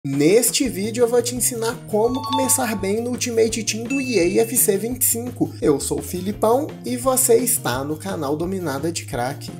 Neste vídeo eu vou te ensinar como começar bem no Ultimate Team do EA FC 25. Eu sou o Filipão e você está no canal Dominada de Crack.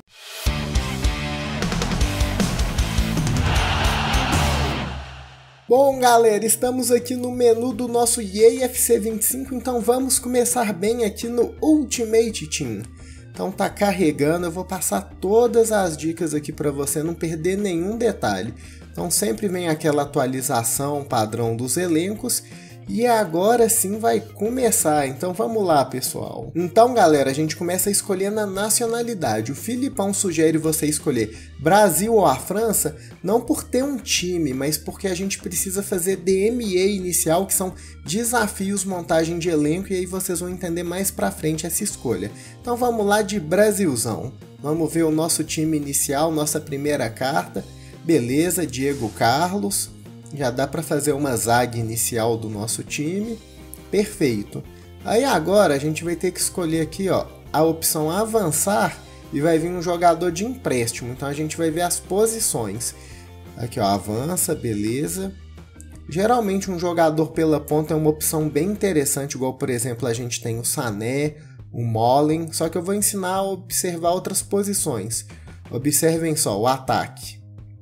Bom galera, estamos aqui no menu do nosso EA FC 25, então vamos começar bem aqui no Ultimate Team. Então tá carregando, eu vou passar todas as dicas aqui para você não perder nenhum detalhe. Então sempre vem aquela atualização padrão dos elencos e agora sim vai começar. Então vamos lá pessoal. Então galera, a gente começa escolhendo a nacionalidade. O Filipão sugere você escolher Brasil ou a França, não por ter um time, mas porque a gente precisa fazer DME inicial, que são desafios, montagem de elenco, e aí vocês vão entender mais pra frente essa escolha. Então vamos lá de Brasilzão. Vamos ver o nosso time inicial, nossa primeira carta. Beleza, Diego Carlos, já dá para fazer uma zaga inicial do nosso time, perfeito. Aí agora a gente vai ter que escolher aqui ó, a opção avançar e vai vir um jogador de empréstimo, então a gente vai ver as posições. Aqui ó, avança, beleza. Geralmente um jogador pela ponta é uma opção bem interessante, igual por exemplo a gente tem o Sané, o Molen, só que eu vou ensinar a observar outras posições. Observem só, o ataque.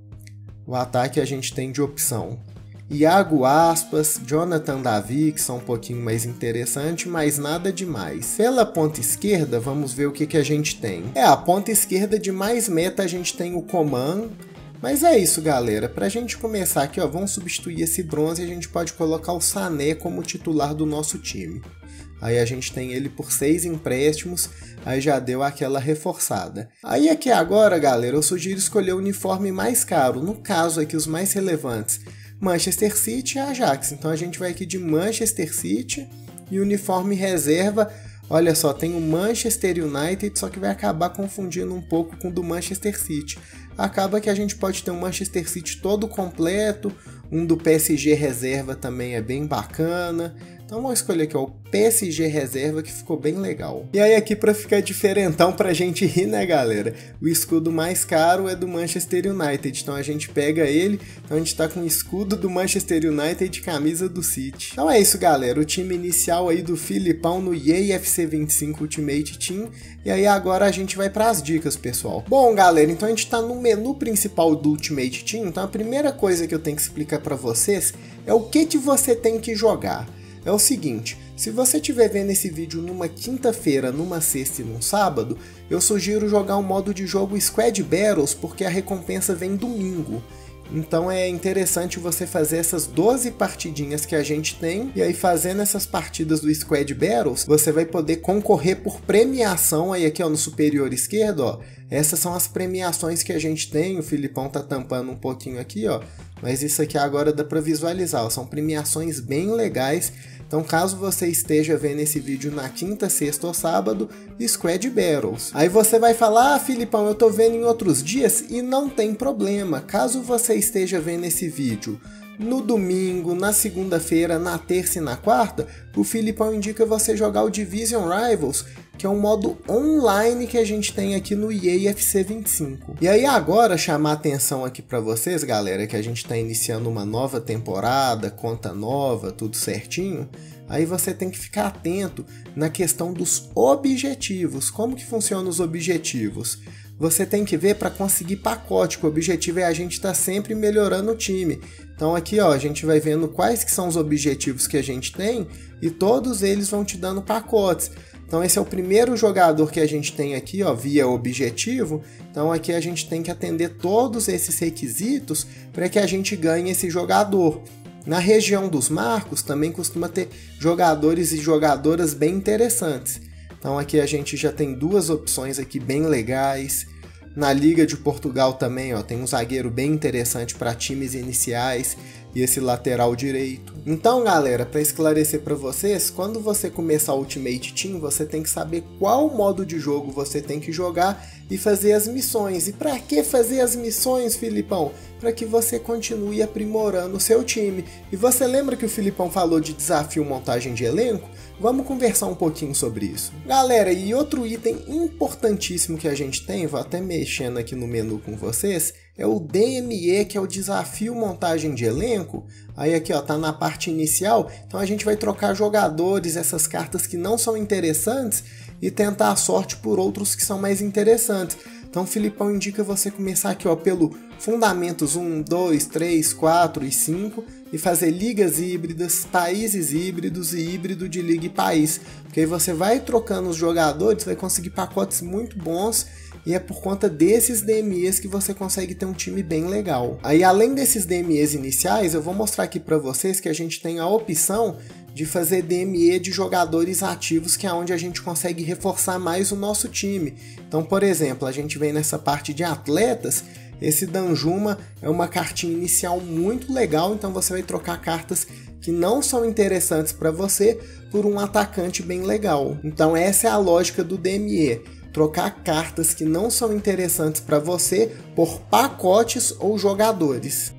O ataque a gente tem de opção Iago Aspas, Jonathan Davi, que são um pouquinho mais interessantes, mas nada demais. Pela ponta esquerda, vamos ver o que a gente tem. A ponta esquerda de mais meta a gente tem o Coman, mas é isso galera, pra gente começar aqui ó, vamos substituir esse bronze e a gente pode colocar o Sané como titular do nosso time. Aí a gente tem ele por 6 empréstimos, aí já deu aquela reforçada. Aí aqui agora, galera, eu sugiro escolher o uniforme mais caro. No caso aqui, os mais relevantes, Manchester City e Ajax. Então a gente vai aqui de Manchester City e uniforme reserva. Olha só, tem o Manchester United, só que vai acabar confundindo um pouco com o do Manchester City. Acaba que a gente pode ter um Manchester City todo completo, um do PSG reserva também é bem bacana. Então vamos escolher aqui ó, o PSG reserva, que ficou bem legal. E aí aqui para ficar diferentão pra gente rir, né galera? O escudo mais caro é do Manchester United, então a gente pega ele, então a gente tá com o escudo do Manchester United e camisa do City. Então é isso galera, o time inicial aí do Filipão no EA FC 25 Ultimate Team. E aí agora a gente vai para as dicas pessoal. Bom galera, então a gente tá no menu principal do Ultimate Team, então a primeira coisa que eu tenho que explicar para vocês é o que você tem que jogar. É o seguinte, se você estiver vendo esse vídeo numa quinta-feira, numa sexta e num sábado, eu sugiro jogar o modo de jogo Squad Battles, porque a recompensa vem domingo. Então é interessante você fazer essas 12 partidinhas que a gente tem, e aí fazendo essas partidas do Squad Battles, você vai poder concorrer por premiação, aí aqui ó, no superior esquerdo, ó, essas são as premiações que a gente tem, o Filipão tá tampando um pouquinho aqui ó, mas isso aqui agora dá para visualizar, ó, são premiações bem legais. Então caso você esteja vendo esse vídeo na quinta, sexta ou sábado, Squad Battles. Aí você vai falar, ah Filipão, eu tô vendo em outros dias, e não tem problema. Caso você esteja vendo esse vídeo no domingo, na segunda-feira, na terça e na quarta, o Filipão indica você jogar o Division Rivals, que é um modo online que a gente tem aqui no EA FC 25. E aí agora chamar atenção aqui para vocês, galera, que a gente está iniciando uma nova temporada, conta nova, tudo certinho. Aí você tem que ficar atento na questão dos objetivos. Como que funcionam os objetivos? Você tem que ver para conseguir pacote, que o objetivo é a gente estar sempre melhorando o time. Então aqui ó, a gente vai vendo quais que são os objetivos que a gente tem e todos eles vão te dando pacotes. Então esse é o primeiro jogador que a gente tem aqui ó, via objetivo. Então aqui a gente tem que atender todos esses requisitos para que a gente ganhe esse jogador. Na região dos marcos também costuma ter jogadores e jogadoras bem interessantes. Então aqui a gente já tem duas opções aqui bem legais. Na Liga de Portugal também ó, tem um zagueiro bem interessante para times iniciais e esse lateral direito. Então galera, para esclarecer para vocês, quando você começar o Ultimate Team, você tem que saber qual modo de jogo você tem que jogar e fazer as missões. E para que fazer as missões, Filipão? Para que você continue aprimorando o seu time. E você lembra que o Filipão falou de desafio montagem de elenco? Vamos conversar um pouquinho sobre isso. Galera, e outro item importantíssimo que a gente tem, vou até mexendo aqui no menu com vocês, é o DME, que é o Desafio Montagem de Elenco. Aí aqui ó, tá na parte inicial, então a gente vai trocar jogadores, essas cartas que não são interessantes, e tentar a sorte por outros que são mais interessantes. Então o Filipão indica você começar aqui ó, pelo Fundamentos 1, 2, 3, 4 e 5 e fazer ligas híbridas, países híbridos e híbrido de liga e país. Porque aí você vai trocando os jogadores, vai conseguir pacotes muito bons e é por conta desses DMEs que você consegue ter um time bem legal. Aí além desses DMEs iniciais, eu vou mostrar aqui para vocês que a gente tem a opção de fazer DME de jogadores ativos, que é onde a gente consegue reforçar mais o nosso time. Então, por exemplo, a gente vem nessa parte de atletas, esse Danjuma é uma cartinha inicial muito legal, então você vai trocar cartas que não são interessantes para você por um atacante bem legal. Então essa é a lógica do DME, trocar cartas que não são interessantes para você por pacotes ou jogadores.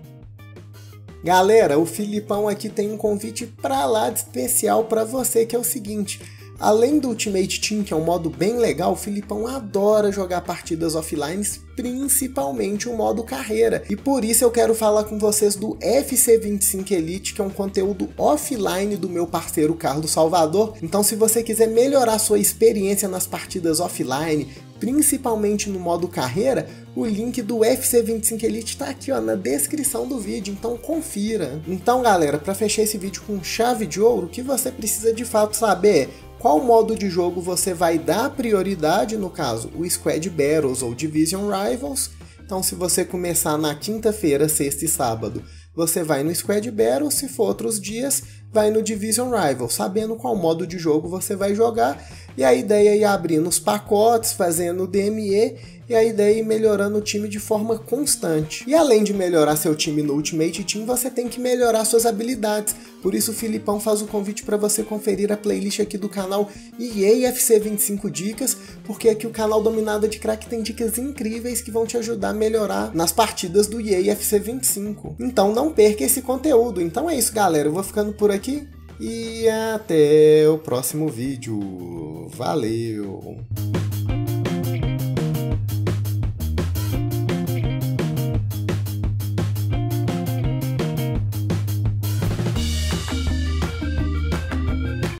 Galera, o Filipão aqui tem um convite pra lá de especial para você, que é o seguinte: além do Ultimate Team, que é um modo bem legal, o Filipão adora jogar partidas offline, principalmente o modo carreira. E por isso eu quero falar com vocês do FC25 Elite, que é um conteúdo offline do meu parceiro Carlos Salvador. Então se você quiser melhorar sua experiência nas partidas offline, principalmente no modo carreira, o link do FC25 Elite está aqui ó, na descrição do vídeo, então confira. Então galera, para fechar esse vídeo com chave de ouro, o que você precisa de fato saber é qual modo de jogo você vai dar prioridade, no caso, o Squad Battles ou Division Rivals. Então se você começar na quinta-feira, sexta e sábado, você vai no Squad Battles, se for outros dias, vai no Division Rivals, sabendo qual modo de jogo você vai jogar. E a ideia é ir abrindo os pacotes, fazendo o DME, e a ideia é ir melhorando o time de forma constante. E além de melhorar seu time no Ultimate Team, você tem que melhorar suas habilidades. Por isso o Filipão faz o convite para você conferir a playlist aqui do canal EA FC 25 Dicas, porque aqui o canal Dominada de Crack tem dicas incríveis que vão te ajudar a melhorar nas partidas do EA FC 25. Então não perca esse conteúdo. Então é isso, galera. Eu vou ficando por aqui e até o próximo vídeo. Valeu!